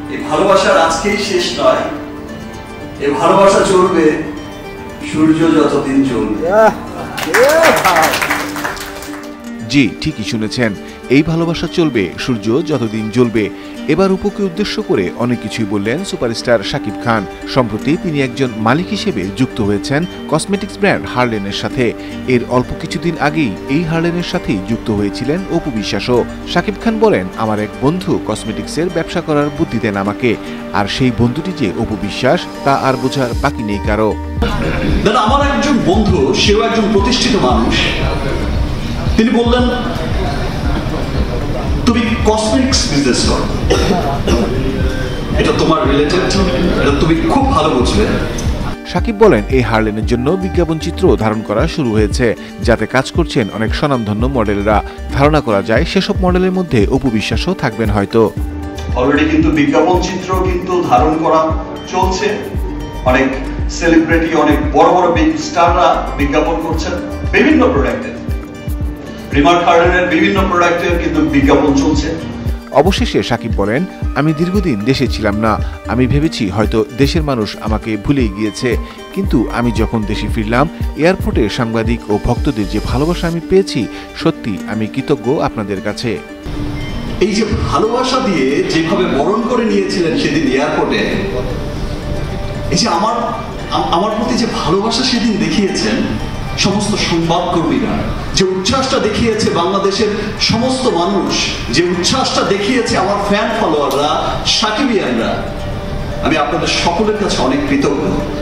এই ভালোবাসার আজকেই শেষ নয়, এই ভালোবাসা চলবে সূর্য যতদিন জ্বলবে। জি, ঠিকই শুনেছেন, এই ভালোবাসা চলবে সূর্য যতদিন জ্বলবে। এবার উপকে উদ্দেশ্য করে অনেক কিছুই বললেন সুপারস্টার শাকিব খান। সম্প্রতি তিনি একজন মালিক হিসেবে যুক্ত হয়েছেন কসমেটিক্স ব্র্যান্ড হার্লেনের সাথে। এর অল্প কিছুদিন আগেই এই হার্লেনের সাথেই যুক্ত হয়েছিলেন অপু বিশ্বাসও। শাকিব খান বলেন, আমার এক বন্ধু কসমেটিক্সের ব্যবসা করার বুদ্ধি দেন আমাকে, আর সেই বন্ধুটি যে অপু বিশ্বাস তা আর বোঝার বাকি নেই কারো। আমার একজন বন্ধু, সেও একজন প্রতিষ্ঠিত মানুষ, তিনি বললেন তুমি কসমেটিক্স বিজনেস করো, এটা তোমার রিলেটেড, এটা তুমি খুব ভালো বুঝবে। শাকিব বলেন, এই হার্লেনের জন্য বিজ্ঞাপন চিত্র ধারণ করা শুরু হয়েছে, যাতে কাজ করছেন অনেক স্বনামধন্য মডেলরা। ধারণা করা যায় সেসব মডেলের মধ্যে অপু বিশ্বাসও থাকবেন হয়তো। অলরেডি কিন্তু বিজ্ঞাপন চিত্র কিন্তু ধারণ করা চলছে, অনেক সেলিব্রিটি, অনেক বড় বড় বিগ স্টাররা বিজ্ঞাপন করছেন বিভিন্ন প্রোডাক্টের। রিমার্ক হার্লেনের বিভিন্ন প্রোডাক্টের কিন্তু বিজ্ঞাপন চলছে। অবশেষে শাকিব বলেন, আমি দীর্ঘদিন দেশে ছিলাম না, আমি ভেবেছি হয়তো দেশের মানুষ আমাকে ভুলেই গিয়েছে, কিন্তু আমি যখন দেশে ফিরলাম, এয়ারপোর্টে সাংবাদিক ও ভক্তদের যে ভালোবাসা আমি পেয়েছি, সত্যি আমি কৃতজ্ঞ আপনাদের কাছে। এই যে ভালোবাসা দিয়ে যেভাবে বরণ করে নিয়েছিলেন সেদিন এয়ারপোর্টে, এই যে আমার প্রতি যে ভালোবাসা সেদিন দেখিয়েছেন সমস্ত সংবাদকর্মীরা, যে উচ্ছ্বাসটা দেখিয়েছে বাংলাদেশের সমস্ত মানুষ, যে উচ্ছ্বাসটা দেখিয়েছে আমার ফ্যান ফলোয়াররা, সাকিবিয়ানরা, আমি আপনাদের সকলের কাছে অনেক কৃতজ্ঞ।